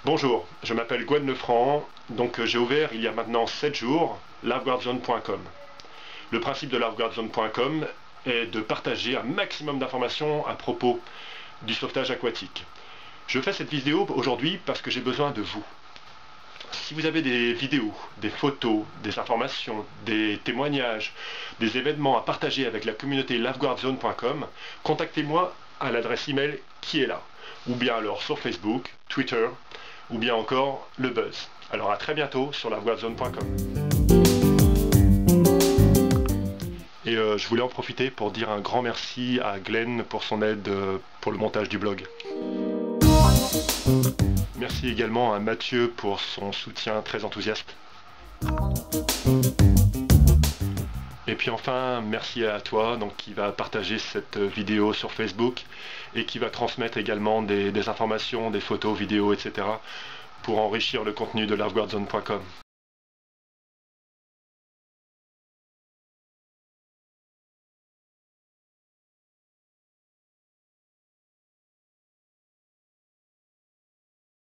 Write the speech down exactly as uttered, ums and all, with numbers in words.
Bonjour, je m'appelle Gwen Lefranc, donc euh, j'ai ouvert il y a maintenant sept jours lifeguardzone point com. Le principe de lifeguardzone point com est de partager un maximum d'informations à propos du sauvetage aquatique. Je fais cette vidéo aujourd'hui parce que j'ai besoin de vous. Si vous avez des vidéos, des photos, des informations, des témoignages, des événements à partager avec la communauté lifeguardzone point com, contactez-moi à l'adresse email qui est là, ou bien alors sur Facebook, Twitter, ou bien encore le buzz. Alors à très bientôt sur lifeguardzone point com. Et euh, je voulais en profiter pour dire un grand merci à Glenn pour son aide euh, pour le montage du blog. Merci également à Mathieu pour son soutien très enthousiaste. Et puis enfin, merci à toi donc, qui va partager cette vidéo sur Facebook et qui va transmettre également des, des informations, des photos, vidéos, et cetera pour enrichir le contenu de lifeguardzone point com.